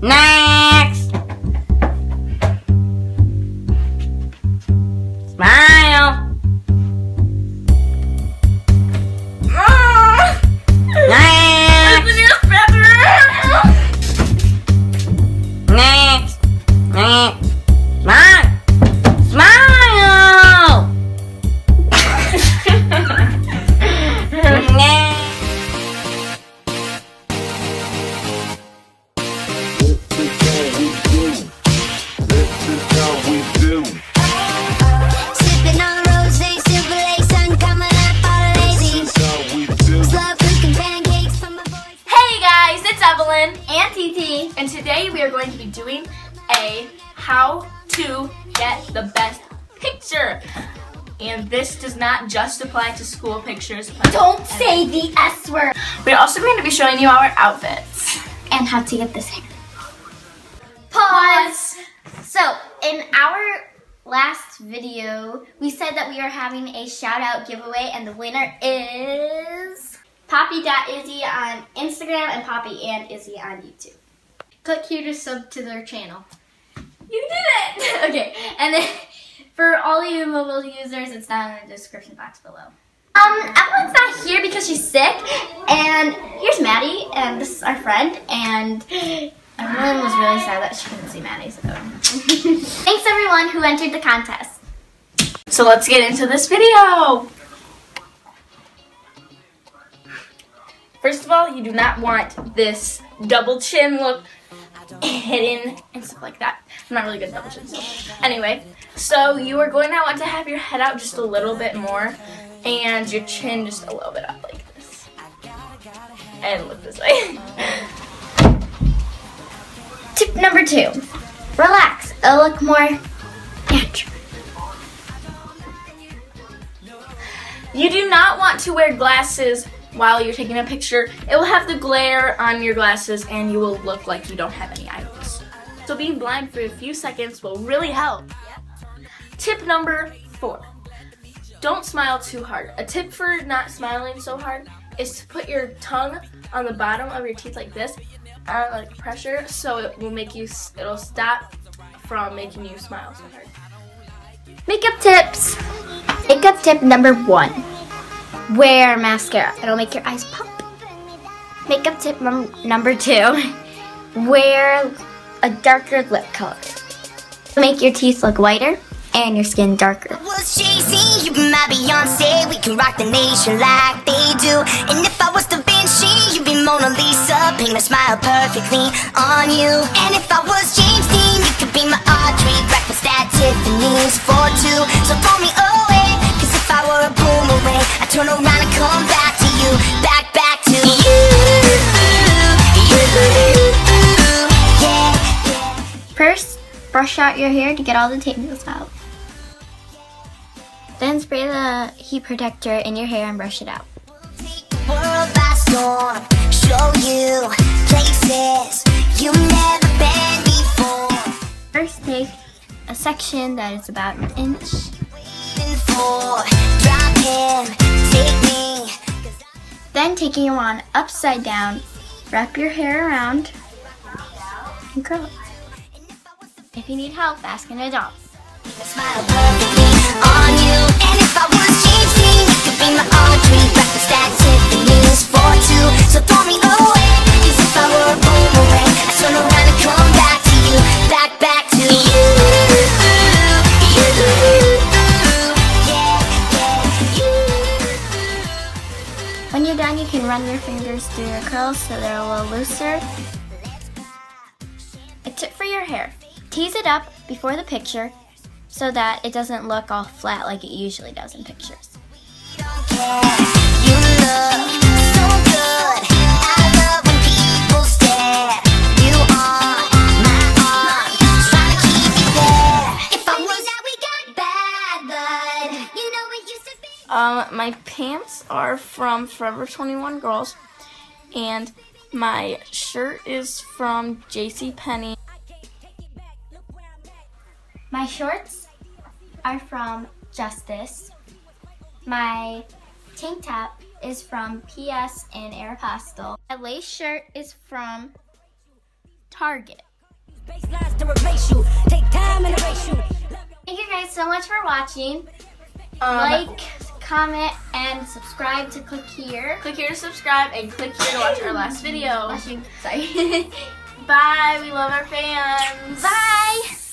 Next. Smile. Next. Next. Next. Smile. Smile. Next. Sipping on rosé, silver lace, sun coming up all lazy. Slow cooking pancakes from my voice. Hey guys, it's Evelyn and TT, and today we are going to be doing a how to get the best picture. And this does not just apply to school pictures. Don't say the S word. We're also going to be showing you our outfits. And how to get this hair. Pause. So, in our last video, we said that we are having a shout out giveaway, and the winner is Poppy.izzy on Instagram and Poppy and Izzy on YouTube. Click here to sub to their channel. You did it! Okay, and then for all you mobile users, it's down in the description box below. Evelyn's not here because she's sick, and here's Maddie, and this is our friend, and Evelyn was really sad that she couldn't see Maddie, so. Thanks everyone who entered the contest. So let's get into this video. First of all, you do not want this double chin look hidden and stuff like that. I'm not really good at double chin, so anyway. So you are going to want to have your head out just a little bit more and your chin just a little bit up like this. And look this way. Tip number 2, relax. It'll look more natural. You do not want to wear glasses while you're taking a picture. It will have the glare on your glasses and you will look like you don't have any eyes. So being blind for a few seconds will really help. Tip number 4, don't smile too hard. A tip for not smiling so hard is to put your tongue on the bottom of your teeth like this, like pressure, so it will make you, it'll stop from making you smile so hard. Makeup tips. Makeup tip number 1, wear mascara. It'll make your eyes pop. Makeup tip number 2, wear a darker lip color. Make your teeth look whiter and your skin darker. Was Jay-Z, you be my Beyonce. We can rock the nation like they do. And if I was Da Vinci, you'd be Mona Lisa. Paint my smile perfectly on you. And if I was James Dean, you could be my Audrey. Breakfast at Tiffany's for 2. So throw me away, cause if I were a boomerang, I'd turn around and come back to you. Back to you. Yeah. First, brush out your hair to get all the tangles out. Then spray the heat protector in your hair and brush it out. Take the world by storm, show you places you've never been before. First, take a section that is about an inch. Waiting for, drop him, take me. Then, taking your wand upside down, wrap your hair around and curl it. If you need help, ask an adult. Smile perfectly on you. And if I was James Dean, you could be my Audrey. Breakfast at Tiffany's for 2. So throw me away, cause if I were a boomerang, I'd turn around and come back to you. Back to you. When you're done, you can run your fingers through your curls so they're a little looser. A tip for your hair. Tease it up before the picture so that it doesn't look all flat like it usually does in pictures. You look so good. I love when people stare. You are my arm, trying to keep you there. If I was that we got bad blood, you know it used to be. My pants are from Forever 21 Girls, and my shirt is from JCPenney. My shorts are from Justice. My tank top is from PS in Aeropostale. My lace shirt is from Target. to replace you. Take time and erase you. Thank you guys so much for watching. Like, comment, and subscribe to click here. Click here to subscribe and click here to watch our last video. Sorry. Bye. We love our fans. Bye.